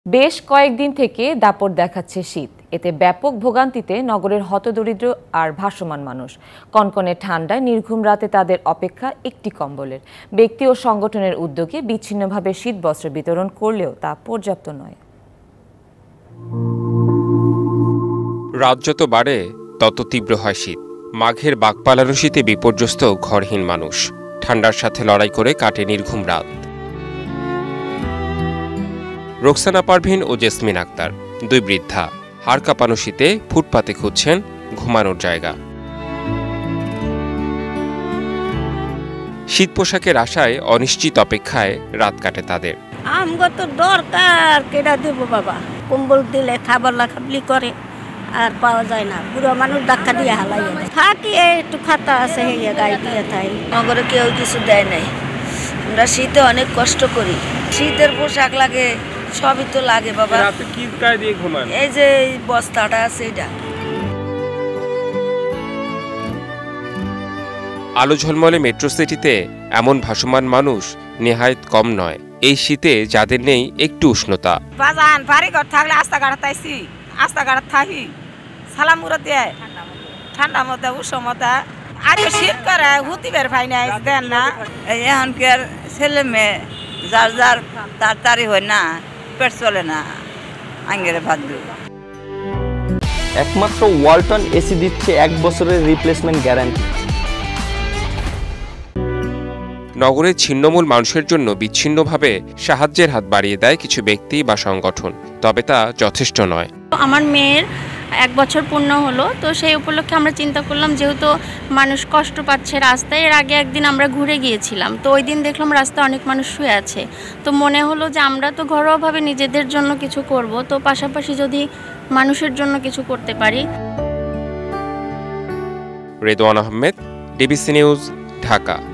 বেশ কয়েকদিন থেকে দাপট দেখাচ্ছে শীত। এতে ব্যাপক ভোগান্তিতে নগরের হতদরিদ্র আর ভাসমান মানুষ। কনকনে ঠান্ডায় নির্ঘুম রাতে তাদের অপেক্ষা একটি কম্বলের। ব্যক্তি ও সংগঠনের উদ্যোগে বিচ্ছিন্নভাবে শীত বস্ত্র বিতরণ করলেও তা পর্যাপ্ত নয়। রাত যত বাড়ে তত তীব্র হয় শীত। মাঘের বাঘপালানো শীতে বিপর্যস্ত ঘরহীন মানুষ। ঠান্ডার সাথে লড়াই করে কাটে নির্ঘুম রাত। রোকসানা পারভিন ও জেসমিন আক্তার, দুই বৃদ্ধা, হাড় কাঁপানো শীতে ফুটপাতে খুঁজছেন ঘুমানোর জায়গা। শীত পোশাকের আশায় অনিশ্চিত অপেক্ষায় রাত কাটে তাদের। আমগো তো দরকার, কেডা দেব বাবা? কম্বল দিলে খাবার লাখাবলি করে আর পাওয়া যায় না। বুড়ো মানুষ ধাক্কা দিয়ে হালাই থাকি, একটু খাতা আছে হইয়া গায়ে দিয়ে থাই। নগরে কেউ কিছু দেয় নাই। আমরা শীতে অনেক কষ্ট করি, শীতের পোশাক লাগে, সবই তো লাগে বাবা। রাতে কি গায়ে দিয়ে ঘুমান? এই যে বস্তাটা আছে এটা। আলো ঝলমলে মেট্রো সিটিতে এমন ভাসমান মানুষ নেহায়েত কম নয়। এই শীতে যাদের নেই একটু উষ্ণতা। বাজান ভারী ঘর থাকলে আস্তা তাইছি, আস্তা থাকি সালাম মুরা দেয় ঠান্ডা মধ্যে উষ্ণতা। আর শীত করে হুতি বের ভাই নাই দেন না। এখনকার ছেলে মেয়ে যার যার তাড়াতাড়ি হয় না, পেট চলে না, আঙ্গেরে ভাত দিই। একমাত্র ওয়ালটন এসি দিচ্ছে 1 বছরের রিপ্লেসমেন্ট গ্যারান্টি। নগরের ছিন্নমূল মানুষের জন্য বিচ্ছিন্নভাবে সাহায্যের হাত বাড়িয়ে দেয় কিছু ব্যক্তি বা সংগঠন, তবে তা যথেষ্ট নয়। আমার মেয়ের 1 বছর পূর্ণ হলো, তো সেই উপলক্ষে আমরা চিন্তা করলাম যেহেতু মানুষ কষ্ট পাচ্ছে রাস্তায়। এর আগে একদিন আমরা ঘুরে গিয়েছিলাম, তো ওই দিন দেখলাম রাস্তায় অনেক মানুষ শুয়ে আছে। তো মনে হলো যে আমরা তো ঘরোয়াভাবে নিজেদের জন্য কিছু করব, তো পাশাপাশি যদি মানুষের জন্য কিছু করতে পারি। Redwan Ahmed, DBC news, Dhaka.